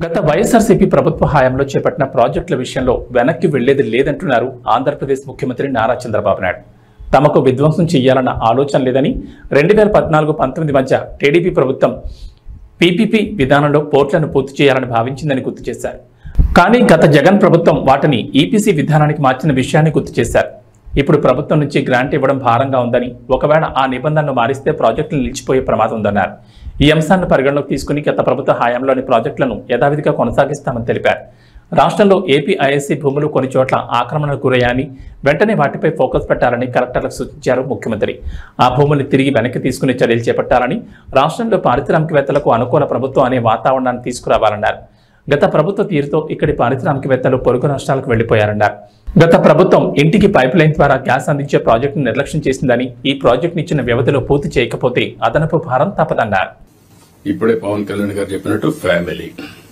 గత వైఎస్ఆర్సీపీ ప్రభుత్వ హయాంలో చేపట్టిన ప్రాజెక్టుల విషయంలో వెనక్కి వెళ్లేది లేదంటున్నారు ఆంధ్రప్రదేశ్ ముఖ్యమంత్రి నారా చంద్రబాబు నాయుడు. తమకు విధ్వంసం చేయాలన్న ఆలోచన లేదని 2014-19 మధ్య టీడీపీ ప్రభుత్వం పీపీపీ విధానంలో పోర్టులను పూర్తి చేయాలని భావించిందని గుర్తు చేశారు. కానీ గత జగన్ ప్రభుత్వం వాటిని ఈపీసీ విధానానికి మార్చిన విషయాన్ని గుర్తు చేశారు. ఇప్పుడు ప్రభుత్వం నుంచి గ్రాంట్ ఇవ్వడం భారంగా ఉందని, ఒకవేళ ఆ నిబంధనలు మారిస్తే ప్రాజెక్టులు నిలిచిపోయే ప్రమాదం ఉందన్నారు. ఈ అంశాన్ని పరిగణలోకి తీసుకుని గత ప్రభుత్వ హయాంలోని ప్రాజెక్టులను యథావిధిగా కొనసాగిస్తామని తెలిపారు. రాష్ట్రంలో ఏపీఐఎస్సీ భూములు కొన్ని చోట్ల ఆక్రమణకు గురయ్యాయని, వెంటనే వాటిపై ఫోకస్ పెట్టాలని కలెక్టర్లకు సూచించారు ముఖ్యమంత్రి. ఆ భూముల్ని తిరిగి వెనక్కి తీసుకునే చర్యలు చేపట్టాలని, రాష్ట్రంలో పారిశ్రామికవేత్తలకు అనుకూల ప్రభుత్వం అనే వాతావరణాన్ని తీసుకురావాలన్నారు. గత ప్రభుత్వ తీరుతో ఇక్కడి పారిశ్రామికవేత్తలు పొరుగు రాష్ట్రాలకు వెళ్లిపోయారన్నారు. గత ప్రభుత్వం ఇంటికి పైప్ లైన్ ద్వారా గ్యాస్ అందించే ప్రాజెక్టును నిర్లక్ష్యం చేసిందని, ఈ ప్రాజెక్టును ఇచ్చిన వ్యవధిలో పూర్తి చేయకపోతే అదనపు భారం తప్పదన్నారు. ఇప్పుడే పవన్ కళ్యాణ్ గారు చెప్పినట్టు ఫ్యామిలీ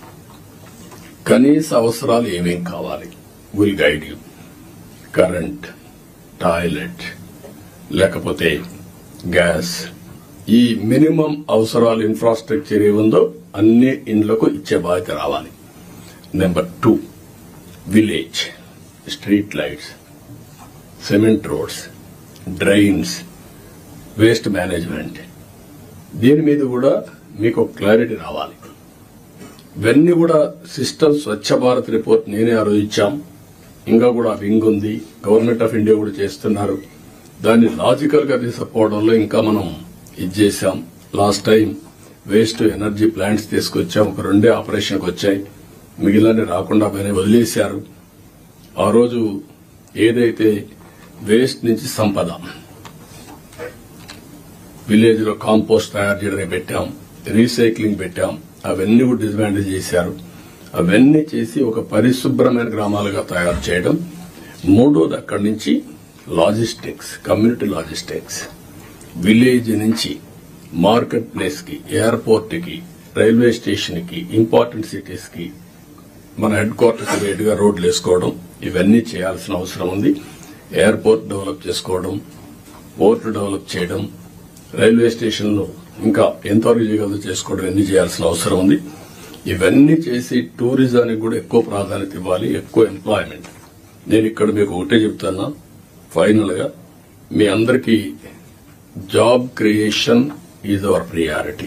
కనీస అవసరాలు ఏమేం కావాలి, will guide you. Current, toilet, లేకపోతే గ్యాస్, ఈ మినిమం అవసరాలు ఇన్ఫ్రాస్ట్రక్చర్ ఏముందో అన్ని ఇండ్లకు ఇచ్చే బాధ్యత రావాలి. Number 2, village street lights, cement roads, drains, waste management, దీని మీద కూడా మీకు క్లారిటీ రావాలి. ఇవన్నీ కూడా సిస్టమ్ స్వచ్ఛ భారత్ రిపోర్ట్ నేనే ఆలోచించాం. ఇంకా కూడా వింగ్ ఉంది, గవర్నమెంట్ ఆఫ్ ఇండియా కూడా చేస్తున్నారు. దాన్ని లాజికల్ గా తీసుకుపోవడంలో ఇంకా మనం ఇది చేశాం. Last time waste energy plants తీసుకొచ్చాం, ఒక 2 ఆపరేషన్కి వచ్చాయి, మిగిలిన రాకుండా పైన వదిలేశారు. ఆ రోజు ఏదైతే వేస్ట్ నుంచి సంపద, విలేజ్ లో కాంపోస్ట్ తయారు చేయడానికి పెట్టాం, రీసైక్లింగ్ పెట్టాం, అవన్నీ కూడా డిస్మాండిల్ చేశారు. అవన్నీ చేసి ఒక పరిశుభ్రమైన గ్రామాలుగా తయారు చేయడం. మూడోది అక్కడి నుంచి లాజిస్టిక్స్, కమ్యూనిటీ లాజిస్టిక్స్, విలేజ్ నుంచి మార్కెట్ ప్లేస్ కి, ఎయిర్పోర్ట్ కి, రైల్వే స్టేషన్ కి, ఇంపార్టెంట్ సిటీస్ కి, మన హెడ్ క్వార్టర్స్ రేటుగా రోడ్లు వేసుకోవడం, ఇవన్నీ చేయాల్సిన అవసరం ఉంది. ఎయిర్పోర్ట్ డెవలప్ చేసుకోవడం, పోర్ట్ డెవలప్ చేయడం, రైల్వే స్టేషన్లు ఇంకా ఎంతవరకు చేయగలదో చేసుకోవడం, ఇవన్నీ చేయాల్సిన అవసరం ఉంది. ఇవన్నీ చేసి టూరిజానికి కూడా ఎక్కువ ప్రాధాన్యత ఇవ్వాలి, ఎక్కువ ఎంప్లాయ్మెంట్. నేను ఇక్కడ మీకు ఒకటే చెప్తున్నా, ఫైనల్ గా మీ అందరికీ job creation is our priority.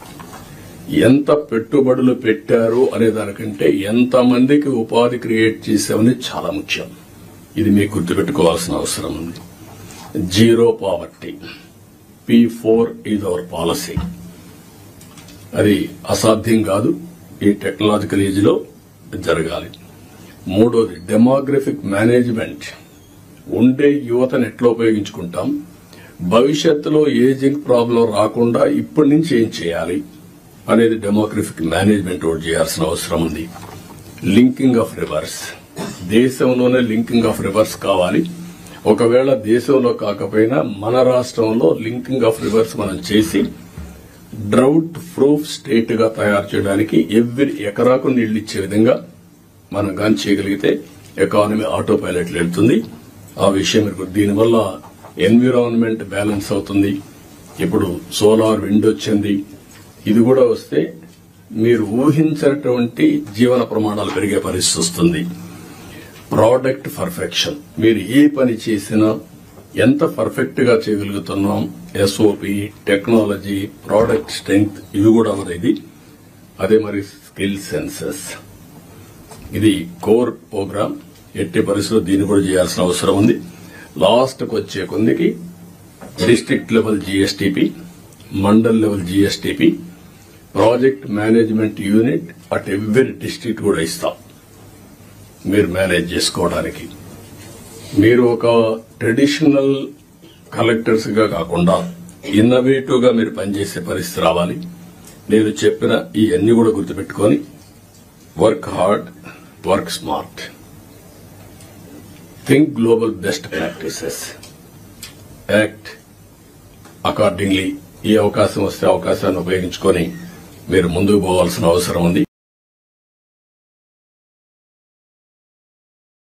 ఎంత పెట్టుబడులు పెట్టారు అనే దానికంటే ఎంతమందికి ఉపాధి క్రియేట్ చేశామని చాలా ముఖ్యం. ఇది మీకు గుర్తుపెట్టుకోవాల్సిన అవసరం ఉంది. Zero poverty, P4 is our policy. అది అసాధ్యం కాదు, ఈ టెక్నాలజికల్ ఏజ్ లో జరగాలి. మూడోది డెమోగ్రఫిక్ మేనేజ్మెంట్. ఉండే యువతను ఎట్లా ఉపయోగించుకుంటాం, భవిష్యత్తులో ఏజింగ్ ప్రాబ్లం రాకుండా ఇప్పటి నుంచి ఏం చేయాలి అనేది డెమోగ్రఫిక్ మేనేజ్మెంట్ ఒకటి చేయాల్సిన అవసరం ఉంది. లింకింగ్ ఆఫ్ రివర్స్, దేశంలోనే లింకింగ్ ఆఫ్ రివర్స్ కావాలి. ఒకవేళ దేశంలో కాకపోయినా మన రాష్ట్రంలో లింకింగ్ ఆఫ్ రివర్స్ మనం చేసి డ్రౌట్ ప్రూఫ్ స్టేట్ గా తయారు చేయడానికి ఎవ్రీ ఎకరాకు నీళ్లు ఇచ్చే విధంగా మనం గాని చేయగలిగితే ఎకానమీ ఆటో పైలట్ వెళ్తుంది. ఆ విషయం దీనివల్ల ఎన్విరాన్మెంట్ బ్యాలెన్స్ అవుతుంది. ఇప్పుడు సోలార్ విండ్ వచ్చింది, ఇది కూడా వస్తే మీరు ఊహించినటువంటి జీవన ప్రమాణాలు పెరిగే పరిస్థితి వస్తుంది. ప్రోడక్ట్ పర్ఫెక్షన్, మీరు ఏ పని చేసినా ఎంత పర్ఫెక్ట్ గా చేయగలుగుతున్నాం, ఎస్ఓపి, టెక్నాలజీ, ప్రోడక్ట్ స్ట్రెంగ్త్, ఇవి కూడా ఇది. అదే మరి స్కిల్ సెన్సెస్, ఇది కోర్ ప్రోగ్రామ్. ఎట్టి పరిస్థితుల్లో దీన్ని కూడా చేయాల్సిన అవసరం ఉంది. లాస్ట్ కు వచ్చే కొందికి district level GSDP, mandal level GSDP, project management unit at every district కూడా ఇస్తాం మీరు మేనేజ్ చేసుకోవడానికి. మీరు ఒక ట్రెడిషనల్ కలెక్టర్స్ గా కాకుండా ఇన్నోవేటివ్ గా మీరు పనిచేసే పరిస్థితి రావాలి. నేను చెప్పిన ఇవన్నీ కూడా గుర్తుపెట్టుకొని work hard, work smart, think global best practices, act accordingly. ఈ అవకాశం వస్తే అవకాశాన్ని ఉపయోగించుకొని మీరు ముందుకు పోవాల్సిన అవసరం ఉంది.